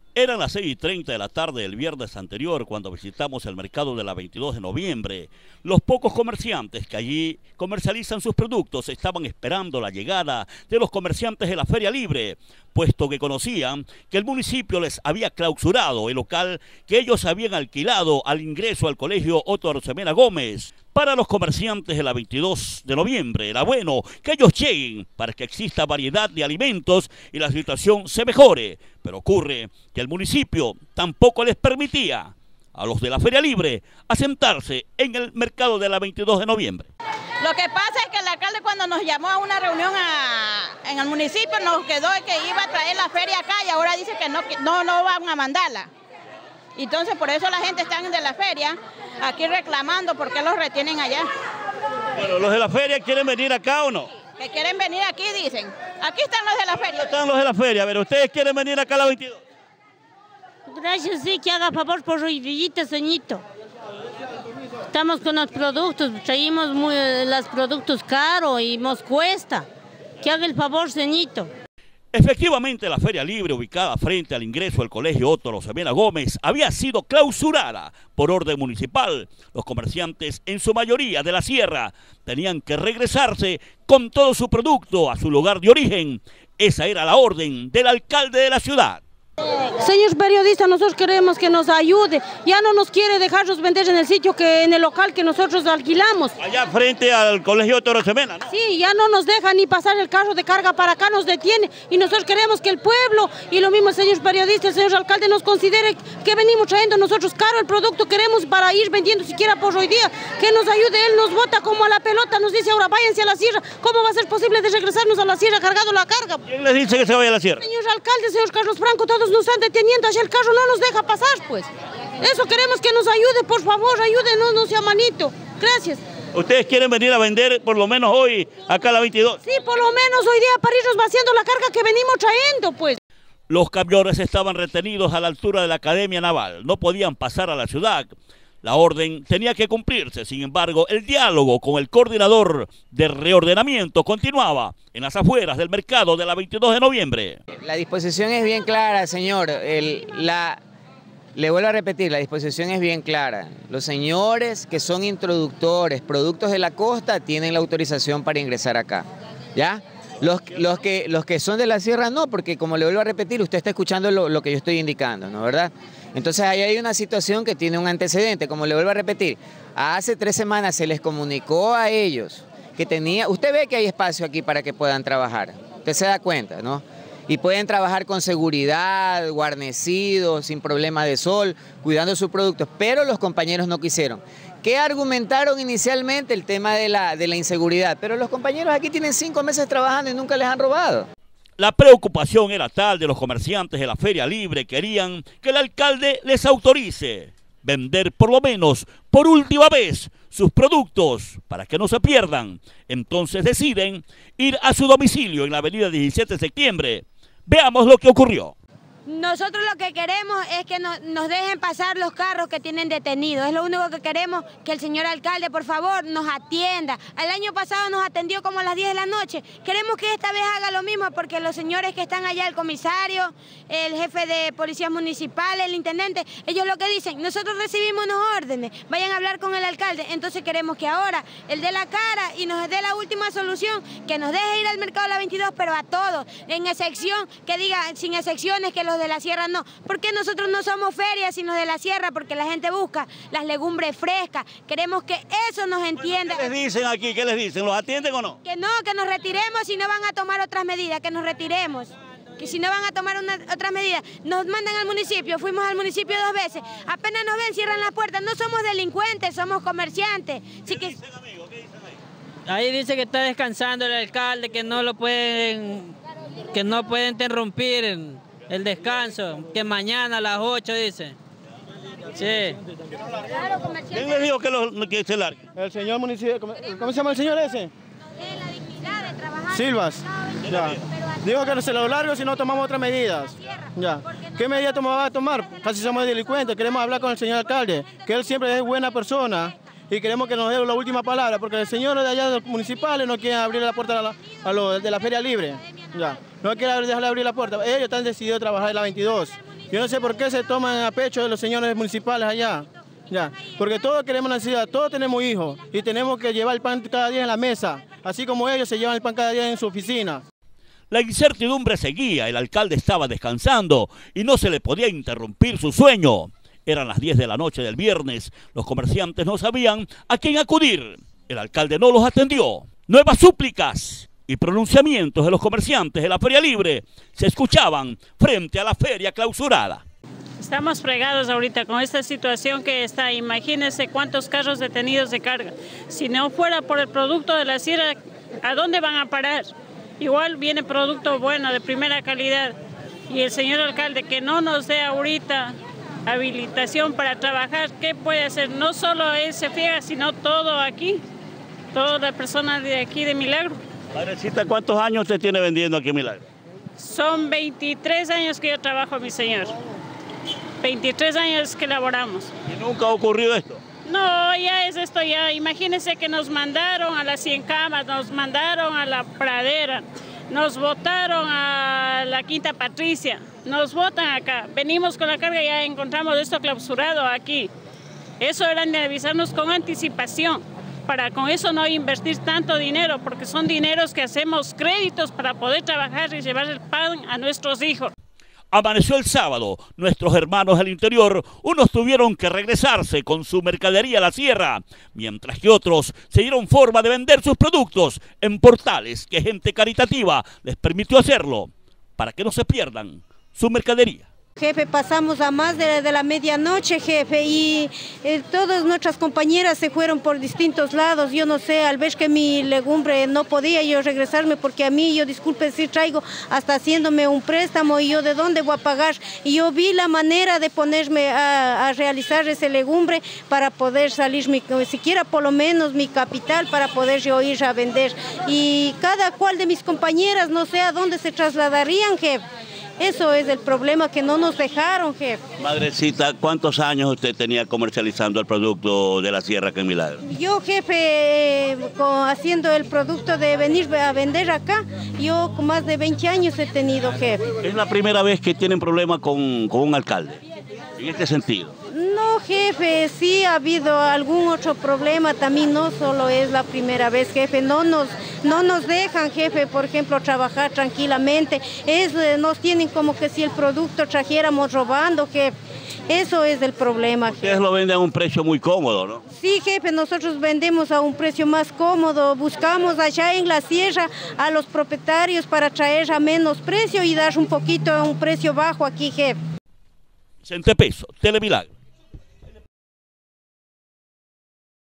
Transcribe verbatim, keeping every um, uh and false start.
Eran las seis y treinta de la tarde del viernes anterior cuando visitamos el mercado de la veintidós de noviembre. Los pocos comerciantes que allí comercializan sus productos estaban esperando la llegada de los comerciantes de la Feria Libre, puesto que conocían que el municipio les había clausurado el local que ellos habían alquilado al ingreso al colegio Otto Arosemena Gómez. Para los comerciantes de la veintidós de noviembre era bueno que ellos lleguen para que exista variedad de alimentos y la situación se mejore, pero ocurre que el municipio tampoco les permitía a los de la Feria Libre asentarse en el mercado de la veintidós de noviembre. Lo que pasa es que el alcalde cuando nos llamó a una reunión a, en el municipio nos quedó que iba a traer la feria acá y ahora dice que no, que no, no van a mandarla. Entonces por eso la gente está de la feria aquí reclamando por qué los retienen allá. Bueno, ¿los de la feria quieren venir acá o no? Que quieren venir aquí, dicen. Aquí están los de la feria. Están los de la feria, pero ¿ustedes quieren venir acá a la veintidós? Gracias, sí, que haga favor por Ruidillita, señito. Estamos con los productos, traímos muy, los productos caros y nos cuesta. Que haga el favor, señito. Efectivamente, la Feria Libre, ubicada frente al ingreso al colegio Otto Arosemena Gómez, había sido clausurada por orden municipal. Los comerciantes, en su mayoría de la sierra, tenían que regresarse con todo su producto a su lugar de origen. Esa era la orden del alcalde de la ciudad. Señor periodista, nosotros queremos que nos ayude. Ya no nos quiere dejarnos vender en el sitio, que en el local que nosotros alquilamos. Allá frente al colegio Otto Arosemena, ¿no? Sí, ya no nos deja ni pasar el carro de carga para acá, nos detiene. Y nosotros queremos que el pueblo, y lo mismo el señor periodista, el señor alcalde, nos considere que venimos trayendo nosotros caro el producto, queremos para ir vendiendo siquiera por hoy día. Que nos ayude, él nos bota como a la pelota, nos dice ahora váyanse a la sierra. ¿Cómo va a ser posible de regresarnos a la sierra cargado la carga? ¿Quién les dice que se vaya a la sierra? Señor alcalde, señor Carlos Franco, todos nos están deteniendo, allá el carro no nos deja pasar, pues. Eso queremos que nos ayude, por favor, ayúdenos, no sea manito. Gracias. ¿Ustedes quieren venir a vender por lo menos hoy acá a la veintidós? Sí, por lo menos hoy día para irnos vaciando la carga que venimos trayendo, pues. Los camiones estaban retenidos a la altura de la Academia Naval, no podían pasar a la ciudad. La orden tenía que cumplirse, sin embargo, el diálogo con el coordinador de reordenamiento continuaba en las afueras del mercado de la veintidós de noviembre. La disposición es bien clara, señor. El, la, le vuelvo a repetir, la disposición es bien clara. Los señores que son introductores, productos de la costa, tienen la autorización para ingresar acá, ¿ya? Los, los, que, los que son de la sierra no, porque como le vuelvo a repetir, usted está escuchando lo, lo que yo estoy indicando, ¿no? ¿Verdad? Entonces ahí hay una situación que tiene un antecedente, como le vuelvo a repetir, hace tres semanas se les comunicó a ellos que tenía, usted ve que hay espacio aquí para que puedan trabajar, usted se da cuenta, ¿no? Y pueden trabajar con seguridad, guarnecidos, sin problema de sol, cuidando sus productos, pero los compañeros no quisieron. ¿Qué argumentaron inicialmente? El tema de la, de la inseguridad, pero los compañeros aquí tienen cinco meses trabajando y nunca les han robado. La preocupación era tal de los comerciantes de la Feria Libre, querían que el alcalde les autorice vender por lo menos por última vez sus productos para que no se pierdan. Entonces deciden ir a su domicilio en la avenida diecisiete de septiembre. Veamos lo que ocurrió. Nosotros lo que queremos es que nos, nos dejen pasar los carros que tienen detenidos. Es lo único que queremos, que el señor alcalde, por favor, nos atienda. El año pasado nos atendió como a las diez de la noche. Queremos que esta vez haga lo mismo porque los señores que están allá, el comisario, el jefe de policías municipales, el intendente, ellos lo que dicen, nosotros recibimos unos órdenes, vayan a hablar con el alcalde. Entonces queremos que ahora él dé la cara y nos dé la última solución, que nos deje ir al mercado de la veintidós, pero a todos, en excepción, que diga, sin excepciones, que los de la sierra no. ¿Por qué nosotros no somos ferias sino de la sierra? Porque la gente busca las legumbres frescas. Queremos que eso nos entienda. ¿Qué les dicen aquí? ¿Qué les dicen? ¿Los atienden o no? Que no, que nos retiremos si no van a tomar otras medidas, que nos retiremos. Que si no van a tomar una, otras medidas, nos mandan al municipio, fuimos al municipio dos veces, apenas nos ven, cierran la puerta, no somos delincuentes, somos comerciantes. Así que... dicen, amigo? ¿Qué dicen ahí? Ahí dice que está descansando el alcalde, que no lo pueden, que no pueden interrumpir el descanso, que mañana a las ocho dice. Sí. ¿Quién les dijo que, lo, que se largue? El señor municipio, ¿cómo, ¿cómo se llama el señor ese? La dignidad de trabajar. Silvas. Ya. Digo que no se lo largo si no tomamos otras medidas. Ya. ¿Qué medida va a tomar? Casi somos delincuentes, queremos hablar con el señor alcalde, que él siempre es buena persona y queremos que nos dé la última palabra, porque el señor de allá de los municipales no quiere abrir la puerta a, la, a los de la Feria Libre. Ya. No quiere dejarle abrir la puerta. Ellos están decididos a trabajar en la veintidós. Yo no sé por qué se toman a pecho de los señores municipales allá. Ya, porque todos queremos una ciudad, todos tenemos hijos y tenemos que llevar el pan cada día en la mesa, así como ellos se llevan el pan cada día en su oficina. La incertidumbre seguía, el alcalde estaba descansando y no se le podía interrumpir su sueño. Eran las diez de la noche del viernes, los comerciantes no sabían a quién acudir. El alcalde no los atendió. Nuevas súplicas y pronunciamientos de los comerciantes de la Feria Libre se escuchaban frente a la feria clausurada. Estamos fregados ahorita con esta situación que está. Imagínense cuántos carros detenidos de carga. Si no fuera por el producto de la sierra, ¿a dónde van a parar? Igual viene producto bueno, de primera calidad. Y el señor alcalde que no nos dé ahorita habilitación para trabajar, ¿qué puede hacer? No solo él se friega, sino todo aquí, toda la persona de aquí de Milagro. Madrecita, ¿cuántos años usted tiene vendiendo aquí en Milagro? Son veintitrés años que yo trabajo, mi señor. veintitrés años que laboramos. ¿Y nunca ha ocurrido esto? No, ya es esto ya. Imagínense que nos mandaron a las cien camas, nos mandaron a la pradera, nos botaron a la Quinta Patricia, nos botan acá. Venimos con la carga y ya encontramos esto clausurado aquí. Eso era de avisarnos con anticipación, para con eso no invertir tanto dinero, porque son dineros que hacemos créditos para poder trabajar y llevar el pan a nuestros hijos. Amaneció el sábado, nuestros hermanos del interior, unos tuvieron que regresarse con su mercadería a la sierra, mientras que otros se dieron forma de vender sus productos en portales que gente caritativa les permitió hacerlo, para que no se pierdan su mercadería. Jefe, pasamos a más de, de la medianoche, jefe, y eh, todas nuestras compañeras se fueron por distintos lados. Yo no sé, al ver que mi legumbre no podía yo regresarme, porque a mí, yo disculpe si traigo hasta haciéndome un préstamo y yo de dónde voy a pagar. Y yo vi la manera de ponerme a, a realizar ese legumbre para poder salir, mi, siquiera por lo menos mi capital, para poder yo ir a vender. Y cada cual de mis compañeras, no sé a dónde se trasladarían, jefe. Eso es el problema, que no nos dejaron, jefe. Madrecita, ¿cuántos años usted tenía comercializando el producto de la sierra acá en Milagro? Yo, jefe, eh, con, haciendo el producto de venir a vender acá, yo con más de veinte años he tenido, jefe. ¿Es la primera vez que tienen problema con, con un alcalde, en este sentido? No, jefe, sí ha habido algún otro problema también, no solo es la primera vez, jefe, no nos, no nos dejan, jefe, por ejemplo, trabajar tranquilamente, es, nos tienen como que si el producto trajéramos robando, jefe, eso es el problema. Ustedes jefe. lo venden a un precio muy cómodo, ¿no? Sí, jefe, nosotros vendemos a un precio más cómodo, buscamos allá en la sierra a los propietarios para traer a menos precio y dar un poquito a un precio bajo aquí, jefe. Vicente Peso, Telemilagro.